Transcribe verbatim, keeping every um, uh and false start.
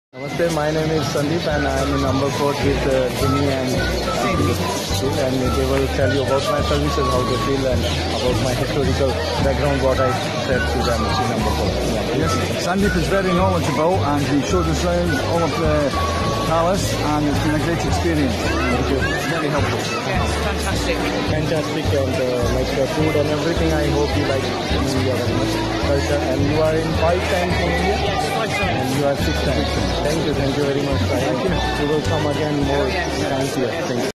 Namaste, my name is Sandeep and I am in number four with uh, Jimmy and Steve, and they will tell you about my services, how they feel, and about my historical background, what I said to them in number four. Yeah. Yes, Sandeep is very knowledgeable and he showed us around all of the palace and it's been a great experience. Thank you. Very helpful. Yes, fantastic. Fantastic, and uh, like the food and everything, I hope you like India very much. Culture, and you are in five times from India? Yes, five times. And you are six times. Thank you, thank you very much. Thank you. We will come again more times here. Thank you.